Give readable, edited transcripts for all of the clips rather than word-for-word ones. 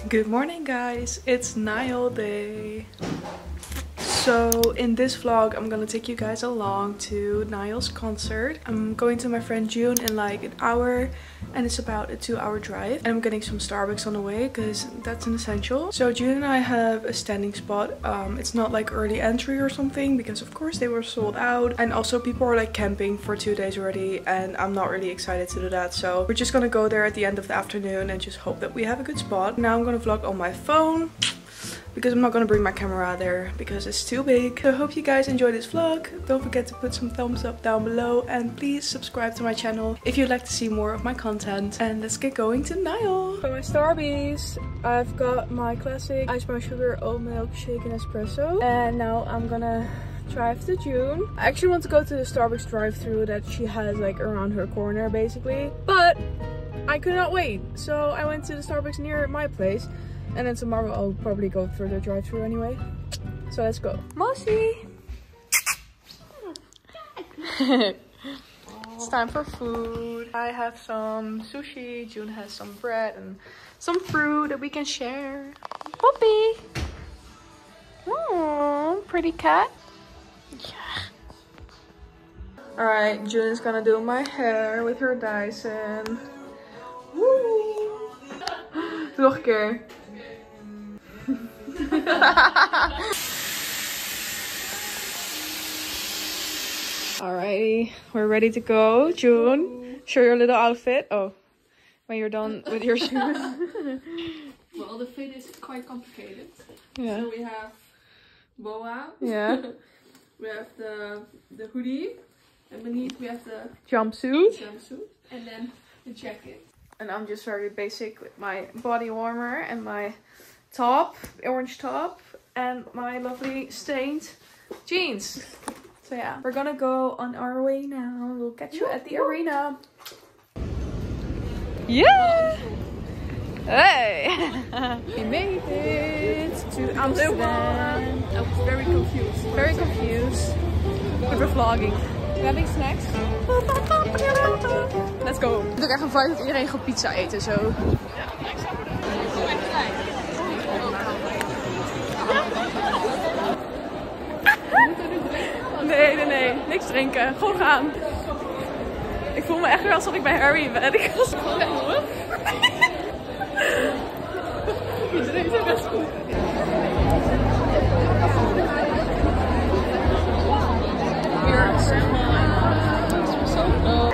Good morning guys, it's NIALL day. So in this vlog I'm gonna take you guys along to NIALL's concert. I'm going to my friend June in like an hour and it's about a 2-hour drive, and I'm getting some Starbucks on the way because that's an essential. So June and I have a standing spot. It's not like early entry or something because of course they were sold out, and also people are like camping for 2 days already and I'm not really excited to do that. So we're just gonna go there at the end of the afternoon and just hope that we have a good spot. Now I'm gonna vlog on my phone because I'm not gonna bring my camera there because it's too big. So I hope you guys enjoy this vlog. Don't forget to put some thumbs up down below and please subscribe to my channel if you'd like to see more of my content. And let's get going to NIALL. For my Starbies, I've got my classic ice brown sugar oat milk shake and espresso. And now I'm gonna drive to June. I actually want to go to the Starbucks drive-thru that she has like around her corner basically, but I could not wait. So I went to the Starbucks near my place. And then tomorrow I'll probably go through the drive-thru anyway. So let's go. Moshi! It's time for food. I have some sushi, June has some bread and some fruit that we can share. Puppy! Oh, pretty cat. Yeah. Alright, June is gonna do my hair with her Dyson. Woo! Nog een keer. Alrighty, we're ready to go. June, show your little outfit. Oh, when you're done with your shoes. Well, the fit is quite complicated. Yeah. So we have boa. Yeah. We have the hoodie, and beneath we have the Jumpsuit. and then the jacket. And I'm just very basic with my body warmer and my top, orange top, and my lovely stained jeans. So yeah, we're gonna go on our way now. We'll catch you at the arena. Yeah! Hey! We made it to Amsterdam. I was very confused. Very confused. But we're vlogging. Having snacks. Let's go. Ik doe echt een vibe dat iedereen gewoon pizza eet en zo. Ja, ik snap het. Nee. Niks drinken. Gewoon gaan. Ik voel me echt weer alsof ik bij Harry ben. Ik was gewoon echt hoor. Iedereen is best goed. Hier zeg maar. Zo.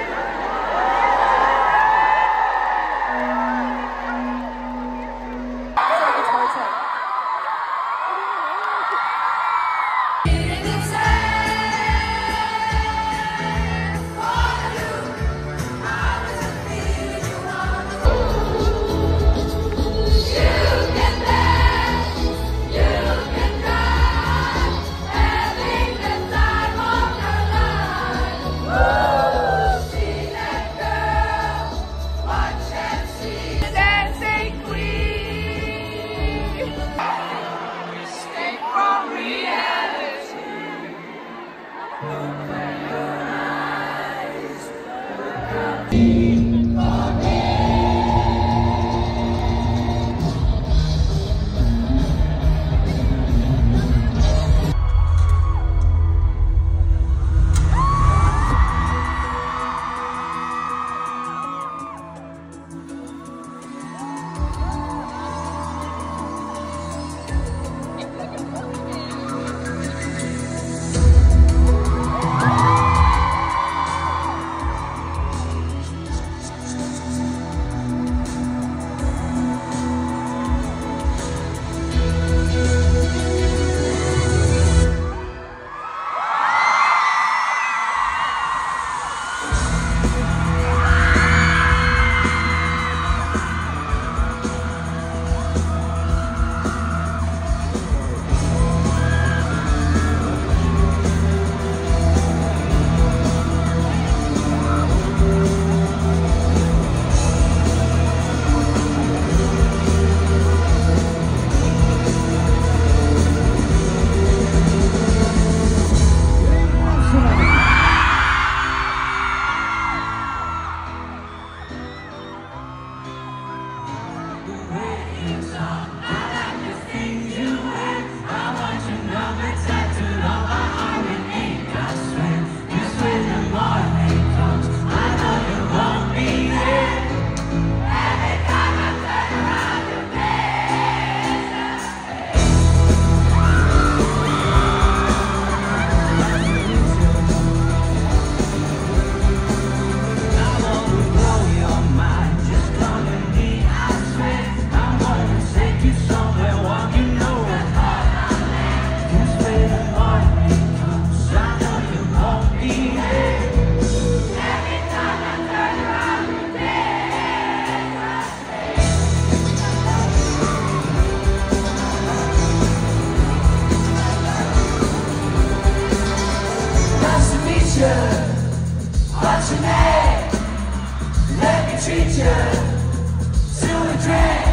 you. What's your name? Let me treat you to a drink.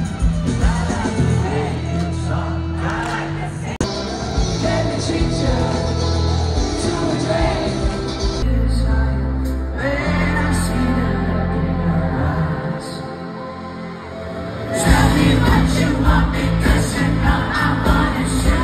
Let me treat you to a drink. When I see the look in your eyes, tell me what you want, because you know I want it too.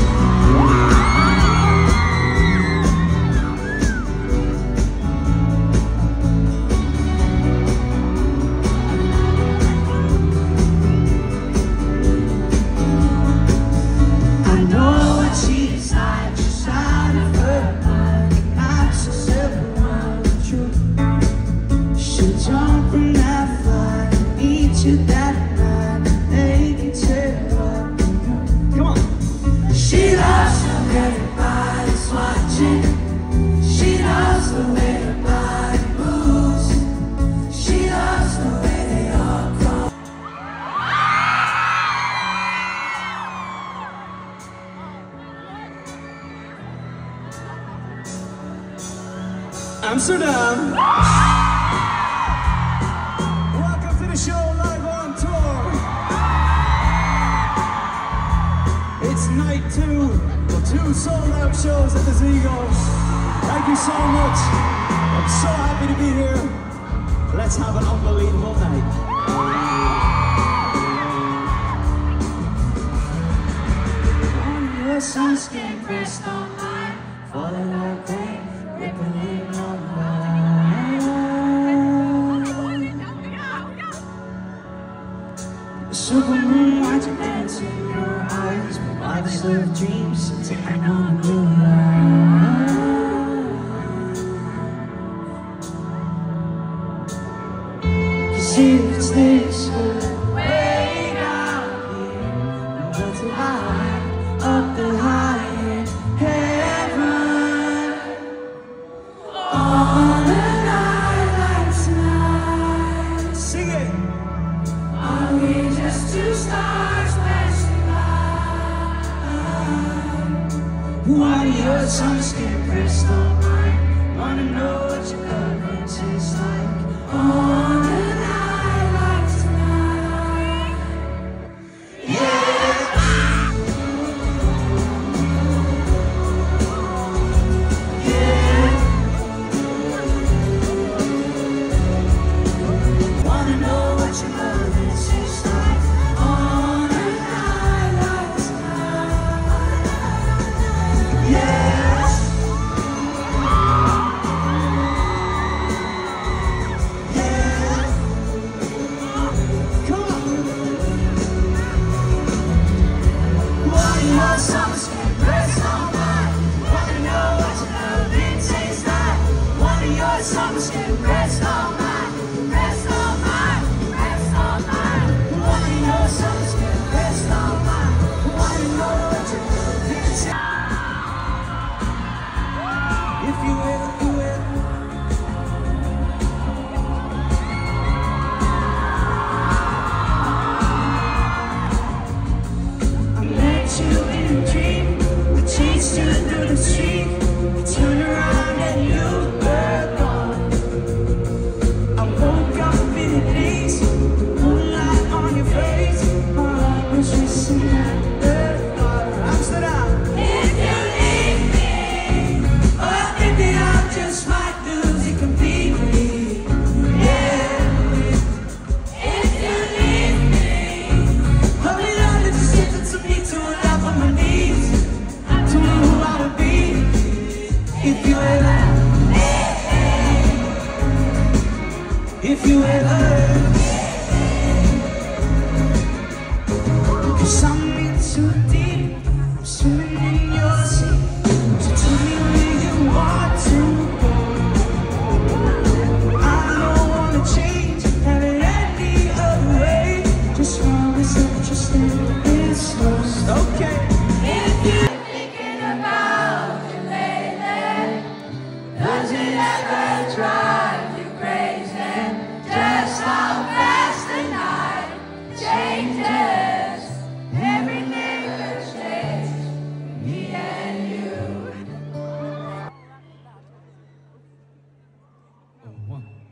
Amsterdam! Welcome to the show live on tour! It's night 2 of 2 sold out shows at the Zegos. Thank you so much. I'm so happy to be here. Let's have an unbelievable night. Your sunscreen pressed on mine, falling like rain, rippling on mine. The supermoon watch you dance in your eyes, my of dreams taking on a new life. Cause it's this way down here, but too high, up the high in heaven. On a night like tonight, Sing it! are we just two stars passing by? Why your sunscreen pressed on mine? Wanna know what your cover tastes like on a night like tonight. Yeah. Wanna know what your love is tastes like on a night like tonight. Yes. Yeah. Come on! Why your sunscreen pressed on mine? Wanna know what your love it tastes like? Why your sunscreen pressed on mine? Pressed on mine, pressed on mine. Why your sunscreen pressed on mine? Wanna know what your love it tastes like? If you will, you will. I met you in a dream. I chased you through the street. You turned around and you were gone. I woke up in a daze, moonlight on your face. My heart was racing at the thought. Amsterdam! If you leave me, or maybe I just might lose it completely. Yeah. If you leave me, hold me down and just give it to me to love on my knees. To know who I would be if you ever, if you ever. Cause I'm in too deep, I'm swimming in your sea. So tell me where you want to go. I don't wanna change, have it any other way. Just promise that you'll stay this close. Okay! If you're thinking about it lately, does it ever drive you crazy? Just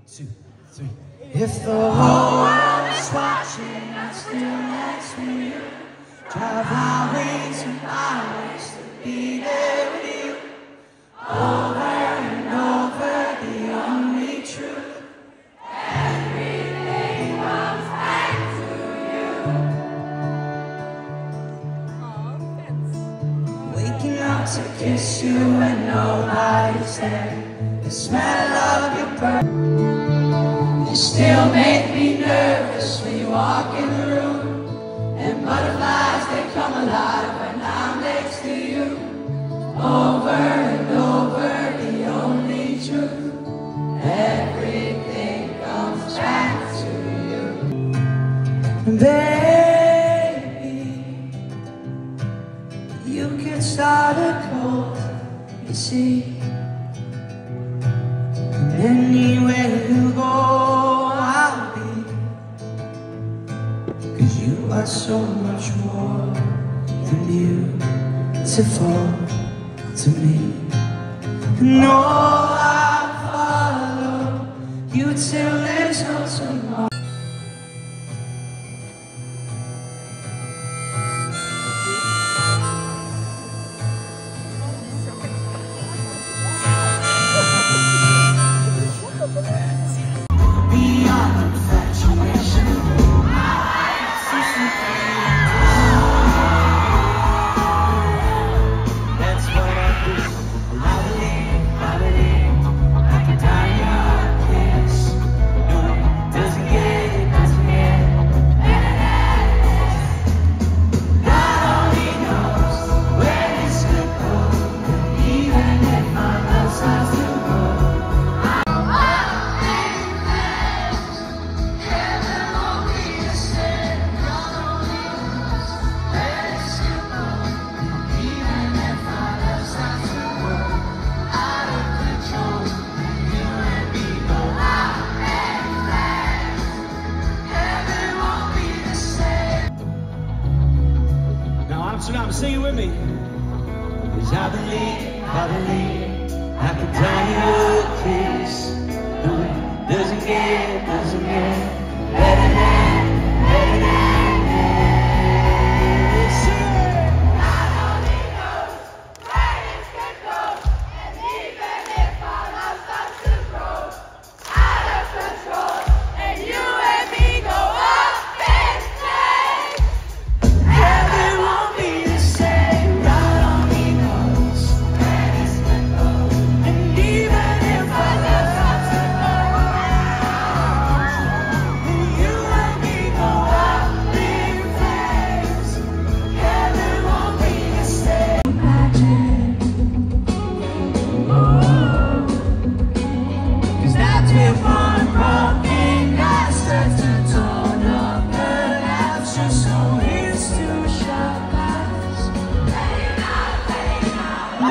2, 3. If the whole world is watching, I still ask for you. Drive highways and highways to be there with you. Over and over, the only truth. Everything comes back to you. Waking up to kiss you and nobody's there. The smell of your breath. You still make me nervous when you walk in the room. And butterflies, they come alive when I'm next to you. Over and over, the only truth. Everything comes back to you. Baby, you can start a cold, you see. And anywhere you go, I'll be. 'Cause you are so much more than beautiful to me. No, I'll follow you till there's no tomorrow. Beyond infatuation, that's what I do. I believe I can tie your kiss. No, doesn't get God only knows where this could go. Even if my love starts to grow. Amsterdam, sing it with me. 'Cause I believe I can tie you a kiss. No, it doesn't get better than this. God only knows where this can go. And even if our love starts to grow out of control, and you and me go up in flames, heaven won't be the same. God only knows where this can go. And even if our love starts to grow, and you and me go up in flames, heaven won't be the same. Imagine, 'cause that's where one broken glass starts to torn up the laughter. So here's to shut eyes. Let it out, let it out.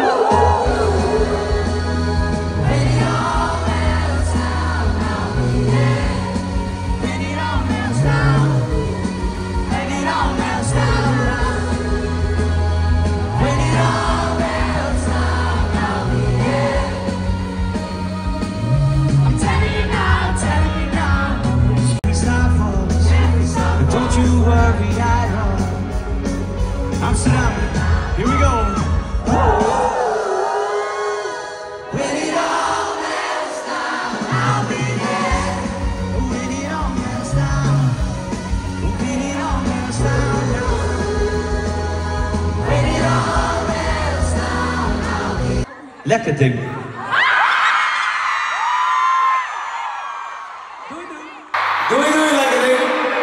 When it all melts down, I'll be there. When it all melts down, when it all melts down. When it all melts down, I'll be there. I'm telling you now, Stop falls. But don't you worry at all. Amsterdam, here we go. When it all melts down, I'll be there. When it all melts down, when it all melts down, when it all melts down, I'll be there. Lekker ding. Doei doei, lekker ding.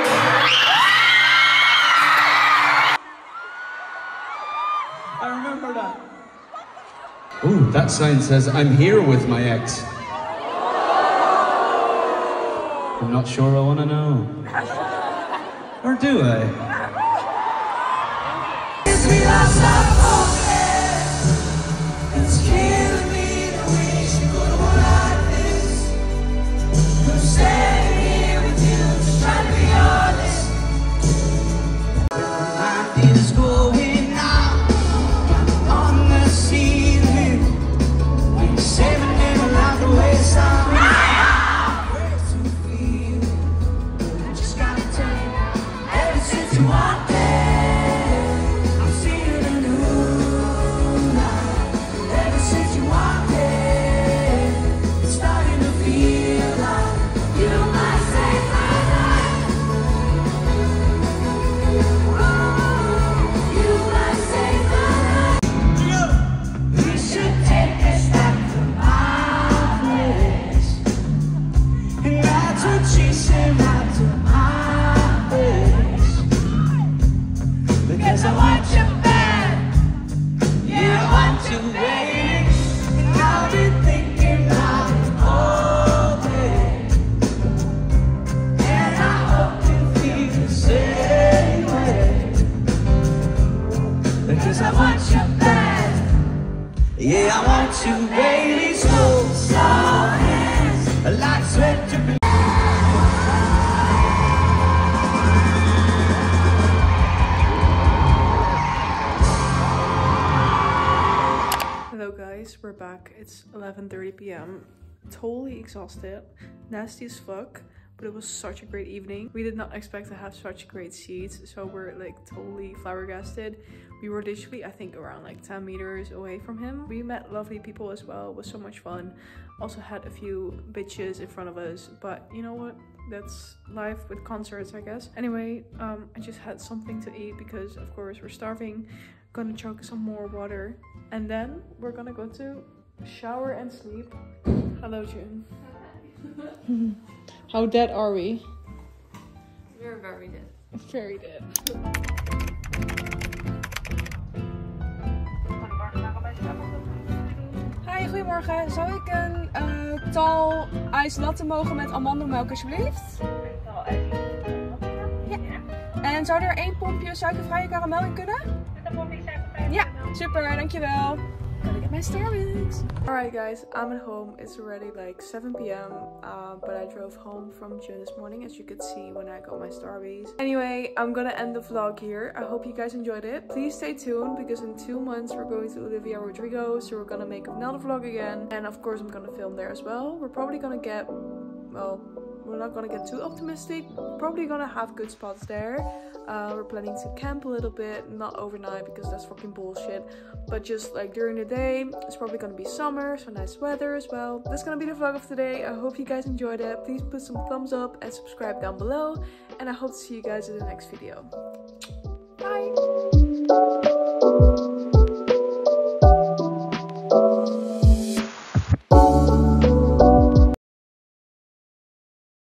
I remember that. Ooh, that sign says I'm here with my ex. I'm not sure I want to know. Or do I? It's killing me the way she could have won like this. I'm standing here with you, just trying to be honest. My mind is going out on the ceiling. Saving him out the way sound. guys, we're back. It's 11:30 p.m. Totally exhausted, nasty as fuck, but it was such a great evening. We did not expect to have such great seats, so we're like totally flabbergasted. We were literally, I think, around like 10 meters away from him. We met lovely people as well. It was so much fun. Also had a few bitches in front of us, but you know what? That's life with concerts, I guess. Anyway, I just had something to eat because of course we're starving. Gonna chug some more water, and then we're gonna go to shower and sleep. Hello, June. How dead are we? We're very dead. Very dead. Hi, goedemorgen. Zou ik een tall ijs latte mogen met amandelmelk alsjeblieft? Ja. En zou er 1 pompje suikervrije karamel in kunnen? Met een pompje suikervrije karamel. Ja, super, dankjewel. Gotta get my Starbucks. Alright guys, I'm at home. It's already like 7 p.m. But I drove home from June this morning, as you could see when I got my Starbucks. Anyway, I'm gonna end the vlog here. I hope you guys enjoyed it. Please stay tuned because in 2 months we're going to Olivia Rodrigo, so we're gonna make another vlog again. And of course I'm gonna film there as well. We're probably gonna get, well, we're not gonna get too optimistic. We're probably gonna have good spots there. We're planning to camp a little bit, not overnight because that's fucking bullshit, but just like during the day. It's probably gonna be summer, so nice weather as well. That's gonna be the vlog of today. I hope you guys enjoyed it. Please put some thumbs up and subscribe down below, and I hope to see you guys in the next video.